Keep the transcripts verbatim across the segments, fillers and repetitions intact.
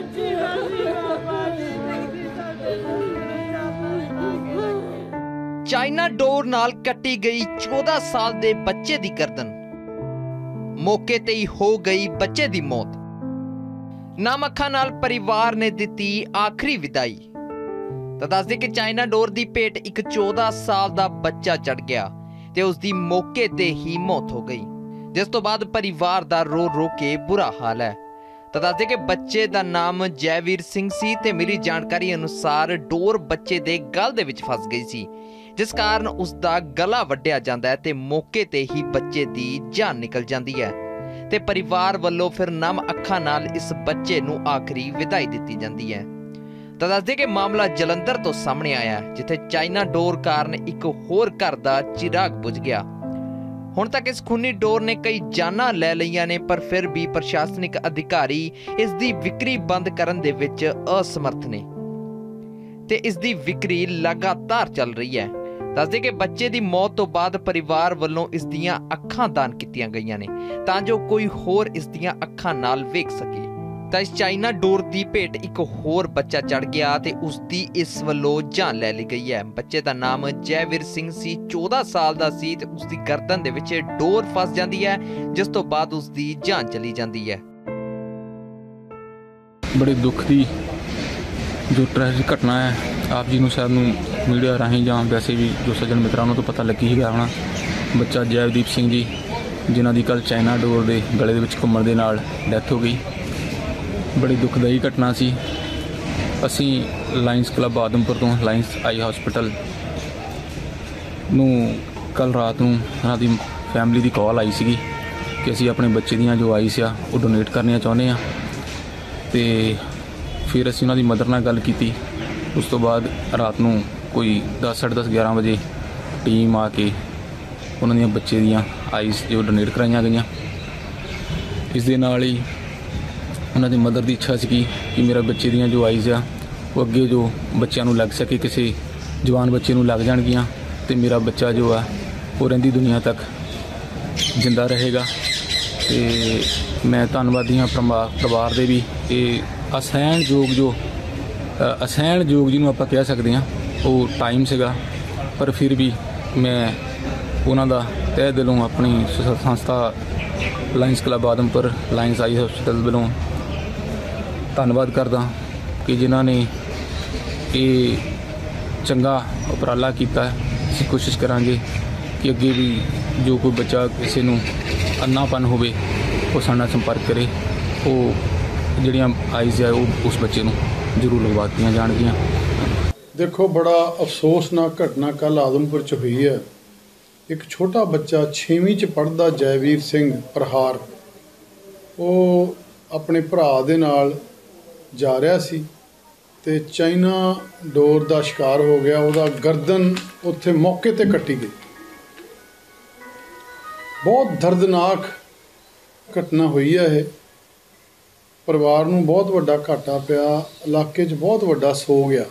China ਡੋਰ ਨਾਲ ਕੱਟੀ ਗਈ चौदह साल ਦੇ ਬੱਚੇ ਦੀ ਗਰਦਨ, ਮੌਕੇ ਤੇ ਹੀ ਹੋ ਗਈ ਬੱਚੇ ਦੀ ਮੌਤ। ਨਮ ਅੱਖਾਂ ਨਾਲ ਪਰਿਵਾਰ ਨੇ ਦਿੱਤੀ ਆਖਰੀ ਵਿਦਾਈ। ਤਾਂ ਦੱਸਦੇ ਕਿ ਚਾਈਨਾ ਡੋਰ ਦੀ ਭੇਟ ਇੱਕ चौदह ਸਾਲ ਦਾ ਬੱਚਾ ਚੜ ਗਿਆ ਤੇ ਉਸ ਦੀ ਮੌਕੇ ਤੇ ਹੀ ਮੌਤ ਹੋ ਗਈ, ਜਿਸ ਤੋਂ ਬਾਅਦ ਪਰਿਵਾਰ ਦਾ ਰੋ ਰੋ ਕੇ ਬੁਰਾ ਹਾਲ ਹੈ। ਤਾਂ ਦੱਸਦੇ ਕਿ ਬੱਚੇ ਦਾ ਨਾਮ ਜੈਵੀਰ ਸਿੰਘ ਸੀ ਤੇ ਮਿਲੀ ਜਾਣਕਾਰੀ ਅਨੁਸਾਰ ਡੋਰ ਬੱਚੇ ਦੇ ਗਲ ਦੇ ਵਿੱਚ ਫਸ ਗਈ ਸੀ, जिस कारण उसका गला वड्डिया जाता है ते मौके ते ही बच्चे की जान निकल जाती है। ते परिवार वालों फिर नम अखां नाल इस बच्चे नूं आखिरी विदाई दी जाती है। तो दसदे कि मामला जलंधर तो सामने आया, जिथे चाइना डोर कारण एक होर घर का चिराग बुझ गया। हुण तक इस खूनी डोर ने कई जानां लै लईआं ने, पर फिर भी प्रशासनिक अधिकारी इसकी विक्री बंद करन दे विच असमर्थ ने ते इसकी विक्री लगातार चल रही है। दसदे कि बच्चे की मौत तो बाद परिवार वालों इस दियां अखां दान कीतियां गईयां ने तां जो कोई होर इस दियां अखां नाल वेख सके। तां इस चाइना डोर की भेट एक होर बच्चा चढ़ गया ते उसकी इस वल्लों जान लै ली गई है। बच्चे का नाम जयवीर सिंह सी, चौदह साल का सी ते उसकी गर्दन दे विच डोर फस जाती है, जिस तो बाद उसकी जान चली जाती है। बड़े दुख की जो ट्रैजिक घटना है, आप जी शायद मीडिया राही ਜਾਂ वैसे भी जो सज्जन मित्रों ਨੂੰ तो पता लगी ही गया होना। ਬੱਚਾ ਜੈਵਦੀਪ ਸਿੰਘ जी जिन्हों की कल चाइना डोर के गले ਵਿੱਚ ਘੁੰਮਣ ਦੇ ਨਾਲ ਡੈਥ ਹੋ ਗਈ। बड़ी दुखदाई घटना सी। ਅਸੀਂ ਲਾਇਨਸ ਕਲੱਬ ਆਦਮਪੁਰ ਤੋਂ ਲਾਇਨਸ ਆਈ ਹਸਪੀਟਲ ਨੂੰ ਕੱਲ ਰਾਤ ਨੂੰ ਉਹਨਾਂ ਦੀ ਫੈਮਿਲੀ ਦੀ ਕਾਲ ਆਈ ਸੀਗੀ ਕਿ ਅਸੀਂ ਆਪਣੇ ਬੱਚੇ ਦੀਆਂ ਜੋ ਆਈਸ ਆ ਉਹ ਡੋਨੇਟ ਕਰਨੀਆਂ ਚਾਹੁੰਦੇ ਆ। ਤੇ ਫਿਰ ਅਸੀਂ ਉਹਨਾਂ ਦੀ ਮਦਰ ਨਾਲ ਗੱਲ ਕੀਤੀ। ਉਸ ਤੋਂ ਬਾਅਦ ਰਾਤ ਨੂੰ ਕੋਈ दस साढ़े दस ग्यारह ਵਜੇ ਟੀਮ ਆ ਕੇ ਉਹਨਾਂ ਦੀਆਂ ਬੱਚੇ ਦੀਆਂ ਆਈਸ ਜੋ ਡੋਨੇਟ ਕਰਾਈਆਂ ਗਈਆਂ। ਇਸ ਦੇ ਨਾਲ ਹੀ ਉਹਨਾਂ ਦੀ ਮਦਰ ਦੀ ਇੱਛਾ ਸੀ ਕਿ ਮੇਰਾ ਬੱਚੇ ਦੀਆਂ ਜੋ ਆਈਸ ਆ ਉਹ ਅੱਗੇ ਜੋ ਬੱਚਿਆਂ ਨੂੰ ਲੱਗ ਸਕੇ, ਕਿਸੇ ਜਵਾਨ ਬੱਚੇ ਨੂੰ ਲੱਗ ਜਾਣਗੀਆਂ ਤੇ ਮੇਰਾ ਬੱਚਾ ਜੋ ਆ ਉਹ ਰਹਿੰਦੀ ਦੁਨੀਆ ਤੱਕ ਜਿੰਦਾ ਰਹੇਗਾ। ਤੇ ਮੈਂ ਧੰਨਵਾਦੀ ਹਾਂ ਪਰਿਵਾਰ ਦੇ ਵੀ। ਇਹ ਅਸਹਿਣਯੋਗ ਜੋ ਅਸਹਿਣਯੋਗ ਜਿਹਨੂੰ ਆਪਾਂ ਕਹਿ ਸਕਦੇ ਹਾਂ ਉਹ ਟਾਈਮ ਸੀਗਾ, ਪਰ ਫਿਰ ਵੀ ਮੈਂ ਉਹਨਾਂ ਦਾ ਤਹਿ ਦਿਲੋਂ ਆਪਣੀ ਸੰਸਥਾ lions club Adampur lions eye hospital ਵੱਲੋਂ ਧੰਨਵਾਦ ਕਰਦਾ ਕਿ ਜਿਨ੍ਹਾਂ ਨੇ ਇਹ ਚੰਗਾ ਉਪਰਾਲਾ ਕੀਤਾ। ਅਸੀਂ ਕੋਸ਼ਿਸ਼ ਕਰਾਂਗੇ ਕਿ ਅੱਗੇ ਵੀ ਜੋ ਕੋਈ ਬੱਚਾ ਕਿਸੇ ਨੂੰ ਅੰਨਾਪਨ ਹੋਵੇ ਉਹ ਸਾਡੇ ਨਾਲ ਸੰਪਰਕ ਕਰੇ, ਉਹ ਜਿਹੜੀਆਂ ਆਈਜ਼ ਆ ਉਹ ਉਸ ਬੱਚੇ ਨੂੰ ਜ਼ਰੂਰ ਲਗਵਾ ਦਿੱਤੀਆਂ ਜਾਣਗੀਆਂ। देखो, बड़ा अफसोसनाक घटना कल आदमपुर च हुई है। एक छोटा बच्चा छेवीं च पढ़दा जयवीर सिंह प्रहार, वो अपने भरा दे नाल जा रहा सी ते चाइना डोर का शिकार हो गया। उसदा गर्दन उत्थे मौके ते कट्टी गई। बहुत दर्दनाक घटना हुई है। ये परिवार नूं बहुत वड्डा घाटा पिया, इलाके च बहुत वड्डा सो गया।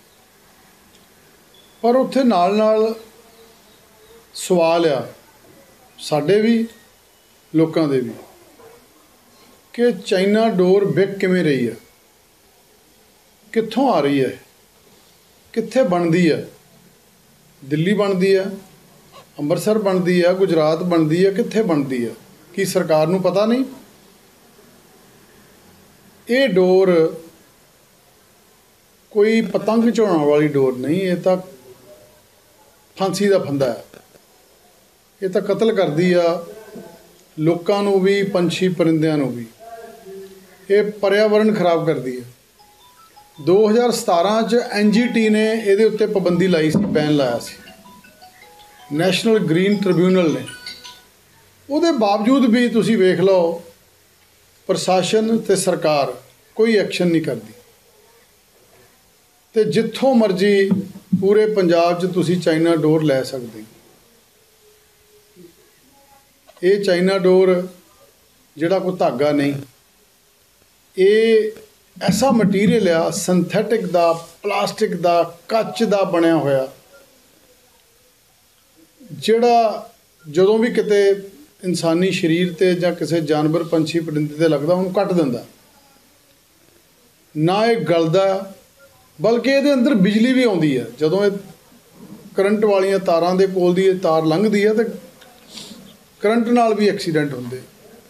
पर उत्थे नाल नाल सवाल आ साडे भी लोकां दे भी कि चाइना डोर विक किवें रही है, कित्थों आ रही है, कित्थे बनदी है। दिल्ली बनदी है, अंमृतसर बनदी है, गुजरात बनदी है, कित्थे बनदी है, की सरकार नूं पता नहीं। ये डोर कोई पतंग चढ़ाउण वाली डोर नहीं, ये तो फांसी का फंदा है। ये तो कतल करदी आ लोकां नूं भी, पंछी परिंदियां नूं भी। ये पर्यावरण खराब करदी है। दो हज़ार सतारह च एन जी टी ने ये उत्ते पाबंदी लाई सी, बैन लाया सी, नैशनल ग्रीन ट्रिब्यूनल ने। उसदे बावजूद भी तुसीं वेख लो प्रशासन ते सरकार कोई एक्शन नहीं करती। तो जिथों मर्जी पूरे पंजाब च तुसी चाइना डोर लै सकते। ये चाइना डोर जिहड़ा कोई धागा नहीं, ये ऐसा मटीरियल आ सिंथैटिक दा, प्लास्टिक दा, कच दा बनया होया, जिहड़ा जदों भी किते इंसानी शरीर ते जां किसी जानवर पंछी परिंदे ते लगदा उहनूं कट दिंदा। ਨਾ ਇਹ ਗਲਦਾ, ਬਲਕਿ ਇਹਦੇ ਅੰਦਰ ਬਿਜਲੀ ਵੀ ਆਉਂਦੀ ਹੈ। ਜਦੋਂ ਇਹ ਕਰੰਟ ਵਾਲੀਆਂ ਤਾਰਾਂ ਦੇ ਕੋਲ ਦੀ ਇਹ ਤਾਰ ਲੰਘਦੀ ਹੈ ਤਾਂ ਕਰੰਟ ਨਾਲ ਵੀ ਐਕਸੀਡੈਂਟ ਹੁੰਦੇ।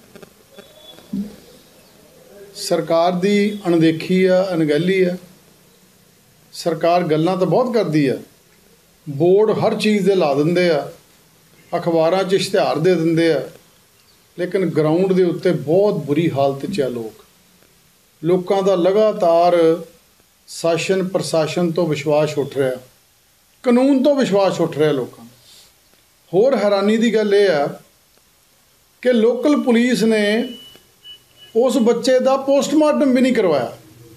ਸਰਕਾਰ ਦੀ ਅਣਦੇਖੀ ਆ, ਅਣਗਹਿਲੀ ਆ। ਸਰਕਾਰ ਗੱਲਾਂ ਤਾਂ ਬਹੁਤ ਕਰਦੀ ਆ, ਬੋਰਡ ਹਰ ਚੀਜ਼ ਦੇ ਲਾ ਦਿੰਦੇ ਆ, ਅਖਬਾਰਾਂ 'ਚ ਇਸ਼ਤਿਹਾਰ ਦੇ ਦਿੰਦੇ ਆ, ਲੇਕਿਨ ਗਰਾਊਂਡ ਦੇ ਉੱਤੇ ਬਹੁਤ ਬੁਰੀ ਹਾਲਤ 'ਚ ਆ ਲੋਕ। ਲੋਕਾਂ ਦਾ ਲਗਾਤਾਰ ਸ਼ਾਸਨ ਪ੍ਰਸ਼ਾਸਨ ਤੋਂ ਵਿਸ਼ਵਾਸ ਉੱਠ ਰਿਹਾ, ਕਾਨੂੰਨ ਤੋਂ ਵਿਸ਼ਵਾਸ ਉੱਠ ਰਿਹਾ ਲੋਕਾਂ ਦਾ। ਹੋਰ ਹੈਰਾਨੀ ਦੀ ਗੱਲ ਇਹ ਆ ਕਿ ਲੋਕਲ ਪੁਲਿਸ ਨੇ ਉਸ ਬੱਚੇ ਦਾ ਪੋਸਟਮਾਰਟਮ ਵੀ ਨਹੀਂ ਕਰਵਾਇਆ।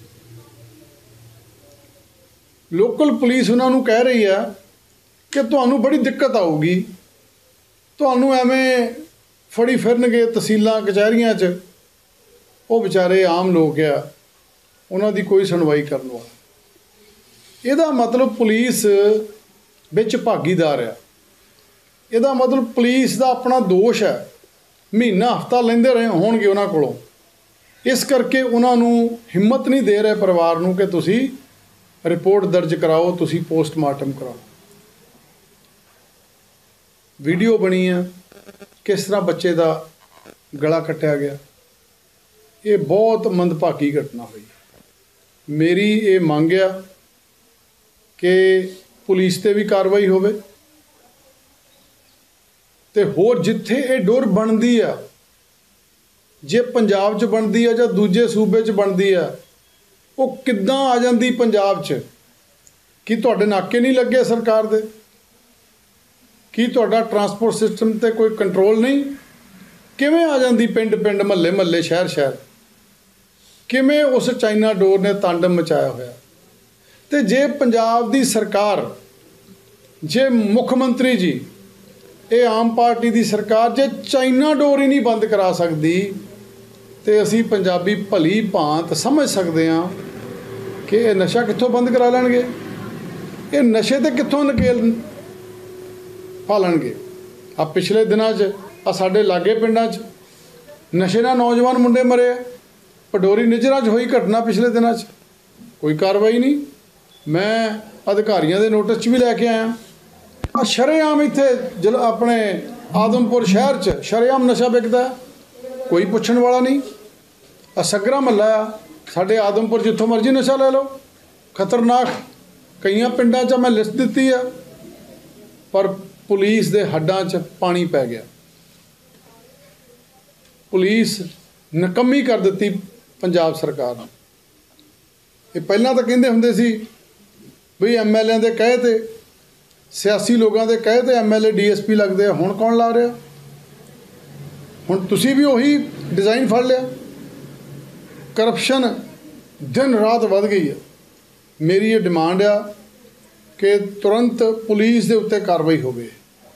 ਲੋਕਲ ਪੁਲਿਸ ਉਹਨਾਂ ਨੂੰ ਕਹਿ ਰਹੀ ਆ ਕਿ ਤੁਹਾਨੂੰ ਬੜੀ ਦਿੱਕਤ ਆਊਗੀ, ਤੁਹਾਨੂੰ ਐਵੇਂ ਫੜੀ ਫਿਰਨਗੇ ਤਹਿਸੀਲਾਂ ਕਚਹਿਰੀਆਂ 'ਚ। ਉਹ ਵਿਚਾਰੇ ਆਮ ਲੋਕ ਆ, ਉਹਨਾਂ ਦੀ ਕੋਈ ਸੁਣਵਾਈ ਕਰਨ ਵਾਲਾ। ਇਹਦਾ ਮਤਲਬ ਪੁਲਿਸ ਵਿੱਚ ਭਾਗੀਦਾਰ ਆ। ਇਹਦਾ ਮਤਲਬ ਪੁਲਿਸ ਦਾ ਆਪਣਾ ਦੋਸ਼ ਹੈ। ਮਹੀਨਾ ਹਫ਼ਤਾ ਲੈਂਦੇ ਰਹੇ ਹੋਣਗੇ ਉਹਨਾਂ ਕੋਲੋਂ, ਇਸ ਕਰਕੇ ਉਹਨਾਂ ਨੂੰ ਹਿੰਮਤ ਨਹੀਂ ਦੇ ਰਹੇ ਪਰਿਵਾਰ ਨੂੰ ਕਿ ਤੁਸੀਂ ਰਿਪੋਰਟ ਦਰਜ ਕਰਾਓ, ਤੁਸੀਂ ਪੋਸਟਮਾਰਟਮ ਕਰਾਓ। ਵੀਡੀਓ ਬਣੀ ਆ ਕਿਸ ਤਰ੍ਹਾਂ ਬੱਚੇ ਦਾ ਗਲਾ ਕੱਟਿਆ ਗਿਆ। ਇਹ ਬਹੁਤ ਮੰਦਭਾਗੀ ਘਟਨਾ ਹੋਈ। ਮੇਰੀ ਇਹ ਮੰਗ ਆ ਕਿ ਪੁਲਿਸ 'ਤੇ ਵੀ ਕਾਰਵਾਈ ਹੋਵੇ ਤੇ ਹੋਰ ਜਿੱਥੇ ਇਹ ਡੋਰ ਬਣਦੀ ਆ, ਜੇ ਪੰਜਾਬ 'ਚ ਬਣਦੀ ਆ ਜਾਂ ਦੂਜੇ ਸੂਬੇ 'ਚ ਬਣਦੀ ਆ, ਉਹ ਕਿੱਦਾਂ ਆ ਜਾਂਦੀ ਪੰਜਾਬ 'ਚ? ਕੀ ਤੁਹਾਡੇ ਨਾਕੇ ਨਹੀਂ ਲੱਗੇ ਸਰਕਾਰ ਦੇ? ਕੀ ਤੁਹਾਡਾ ਟਰਾਂਸਪੋਰਟ ਸਿਸਟਮ 'ਤੇ ਕੋਈ ਕੰਟਰੋਲ ਨਹੀਂ? ਕਿਵੇਂ ਆ ਜਾਂਦੀ ਪਿੰਡ ਪਿੰਡ, ਮਹੱਲੇ ਮਹੱਲੇ, ਸ਼ਹਿਰ ਸ਼ਹਿਰ? ਕਿਵੇਂ ਉਸ ਚਾਈਨਾ ਡੋਰ ਨੇ ਤਾਂਡਵ ਮਚਾਇਆ ਹੋਇਆ? ਤੇ ਜੇ ਪੰਜਾਬ ਦੀ ਸਰਕਾਰ, ਜੇ ਮੁੱਖ ਮੰਤਰੀ ਜੀ, ਇਹ ਆਮ ਪਾਰਟੀ ਦੀ ਸਰਕਾਰ, ਜੇ ਚਾਈਨਾ ਡੋਰ ਹੀ ਨਹੀਂ ਬੰਦ ਕਰਾ ਸਕਦੀ, ਤੇ ਅਸੀਂ ਪੰਜਾਬੀ ਭਲੀ ਭਾਂਤ ਸਮਝ ਸਕਦੇ ਹਾਂ ਕਿ ਇਹ ਨਸ਼ਾ ਕਿੱਥੋਂ ਬੰਦ ਕਰਾ ਲੈਣਗੇ, ਇਹ ਨਸ਼ੇ ਤੇ ਕਿੱਥੋਂ ਨਕੇਲ ਪਾ ਲੈਣਗੇ। ਆ ਪਿਛਲੇ ਦਿਨਾਂ 'ਚ ਆ ਸਾਡੇ ਲਾਗੇ ਪਿੰਡਾਂ 'ਚ ਨਸ਼ੇ ਨਾਲ ਨੌਜਵਾਨ ਮੁੰਡੇ ਮਰੇ। ਪਡੋਰੀ ਨਿਜਰਾਂ 'ਚ ਹੋਈ ਘਟਨਾ ਪਿਛਲੇ ਦਿਨਾਂ 'ਚ, ਕੋਈ ਕਾਰਵਾਈ ਨਹੀਂ। ਮੈਂ ਅਧਿਕਾਰੀਆਂ ਦੇ ਨੋਟਿਸ 'ਚ ਵੀ ਲੈ ਕੇ ਆਇਆ। ਆ ਸ਼ਰੇਆਮ ਇੱਥੇ ਜਲ ਆਪਣੇ ਆਦਮਪੁਰ ਸ਼ਹਿਰ 'ਚ ਸ਼ਰੇਆਮ ਨਸ਼ਾ ਵਿਕਦਾ, ਕੋਈ ਪੁੱਛਣ ਵਾਲਾ ਨਹੀਂ। ਆ ਸਗਰਾ ਮਹੱਲਾ ਆ ਸਾਡੇ ਆਦਮਪੁਰ, ਜਿੱਥੋਂ ਮਰਜ਼ੀ ਨਸ਼ਾ ਲੈ ਲਓ, ਖਤਰਨਾਕ। ਕਈਆਂ ਪਿੰਡਾਂ 'ਚ ਮੈਂ ਲਿਸਟ ਦਿੱਤੀ ਆ, ਪਰ ਪੁਲਿਸ ਦੇ ਹੱਡਾਂ 'ਚ ਪਾਣੀ ਪੈ ਗਿਆ। ਪੁਲਿਸ ਨਕੰਮੀ ਕਰ ਦਿੱਤੀ ਪੰਜਾਬ ਸਰਕਾਰ ਨੇ। ਇਹ ਪਹਿਲਾਂ ਤਾਂ ਕਹਿੰਦੇ ਹੁੰਦੇ ਸੀ ਵੀ ਐਮ ਐਲ ਏ ਦੇ ਕਹੇ ਤੇ, ਸਿਆਸੀ ਲੋਕਾਂ ਦੇ ਕਹੇ ਤੇ M L A D S P ਲੱਗਦੇ ਆ। ਹੁਣ ਕੌਣ ਲਾ ਰਿਹਾ? ਹੁਣ ਤੁਸੀਂ ਵੀ ਉਹੀ ਡਿਜ਼ਾਈਨ ਫੜ ਲਿਆ। ਕਰਪਸ਼ਨ ਦਿਨ ਰਾਤ ਵੱਧ ਗਈ ਹੈ। ਮੇਰੀ ਇਹ ਡਿਮਾਂਡ ਆ ਕਿ ਤੁਰੰਤ ਪੁਲਿਸ ਦੇ ਉੱਤੇ ਕਾਰਵਾਈ ਹੋਵੇ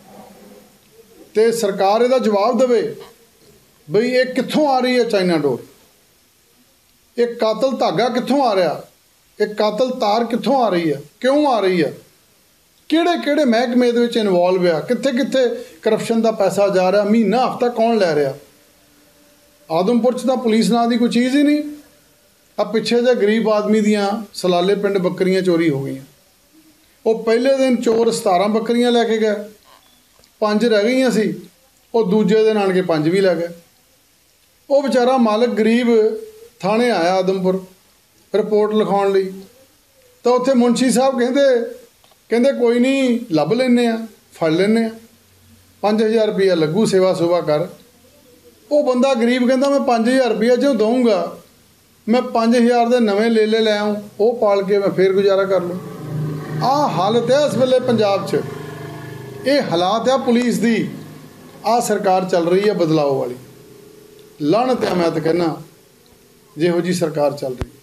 ਤੇ ਸਰਕਾਰ ਇਹਦਾ ਜਵਾਬ ਦੇਵੇ ਬਈ ਇਹ ਕਿੱਥੋਂ ਆ ਰਹੀ ਹੈ ਚਾਈਨਾ ਡੋਰ, ਇਹ ਕਾਤਲ ਧਾਗਾ ਕਿੱਥੋਂ ਆ ਰਿਹਾ, ਇਹ ਕਾਤਲ ਤਾਰ ਕਿੱਥੋਂ ਆ ਰਹੀ ਹੈ, ਕਿਉਂ ਆ ਰਹੀ ਹੈ, ਕਿਹੜੇ ਕਿਹੜੇ ਮਹਿਕਮੇ ਦੇ ਵਿੱਚ ਇਨਵੋਲਵ ਆ, ਕਿੱਥੇ ਕਿੱਥੇ ਕਰਪਸ਼ਨ ਦਾ ਪੈਸਾ ਜਾ ਰਿਹਾ, ਮਹੀਨਾ ਹਫ਼ਤਾ ਕੌਣ ਲੈ ਰਿਹਾ। ਆਦਮਪੁਰ 'ਚ ਤਾਂ ਪੁਲਿਸ ਨਾਂ ਦੀ ਕੋਈ ਚੀਜ਼ ਹੀ ਨਹੀਂ। ਆ ਪਿੱਛੇ ਜਿਹੇ ਗਰੀਬ ਆਦਮੀ ਦੀਆਂ ਸਲਾਲੇ ਪਿੰਡ ਬੱਕਰੀਆਂ ਚੋਰੀ ਹੋ ਗਈਆਂ। ਉਹ ਪਹਿਲੇ ਦਿਨ ਚੋਰ ਸਤਾਰਾਂ ਬੱਕਰੀਆਂ ਲੈ ਕੇ ਗਏ, ਪੰਜ ਰਹਿ ਗਈਆਂ ਸੀ, ਉਹ ਦੂਜੇ ਦਿਨ ਆਣ ਕੇ ਪੰਜ ਵੀ ਲੈ ਗਏ। ਉਹ ਵਿਚਾਰਾ ਮਾਲਕ ਗਰੀਬ ਥਾਣੇ ਆਇਆ ਆਦਮਪੁਰ ਰਿਪੋਰਟ ਲਿਖਾਉਣ ਲਈ, ਤਾਂ ਉੱਥੇ ਮੁਨਸ਼ੀ ਸਾਹਿਬ ਕਹਿੰਦੇ ਕਹਿੰਦੇ ਕੋਈ ਨਹੀਂ, ਲੱਭ ਲੈਂਦੇ ਆ, ਫੜ ਲੈਂਦੇ ਆ, ਪੰਜ ਹਜ਼ਾਰ ਰੁਪਈਆ ਲੱਗੂ, ਸੇਵਾ ਸੁਵਾ ਕਰ। ਉਹ ਬੰਦਾ ਗਰੀਬ ਕਹਿੰਦਾ ਮੈਂ ਪੰਜ ਹਜ਼ਾਰ ਰੁਪਈਆ ਜੋ ਦਊਂਗਾ, ਮੈਂ ਪੰਜ ਹਜ਼ਾਰ ਦੇ ਨਵੇਂ ਲੇਲੇ ਲੈ ਆਊਂ, ਉਹ ਪਾਲ ਕੇ ਮੈਂ ਫੇਰ ਗੁਜ਼ਾਰਾ ਕਰ ਲੂੰ। ਆਹ ਹਾਲਤ ਹੈ ਇਸ ਵੇਲੇ ਪੰਜਾਬ 'ਚ। ਇਹ ਹਾਲਾਤ ਆ ਪੁਲਿਸ ਦੀ। ਆਹ ਸਰਕਾਰ ਚੱਲ ਰਹੀ ਹੈ ਬਦਲਾਓ ਵਾਲੀ। ਲਾਹਨਤ ਹੈ ਮੈਂ ਤਾਂ ਕਹਿੰਦਾ ਜਿਹੋ ਜਿਹੀ ਸਰਕਾਰ ਚੱਲ ਰਹੀ।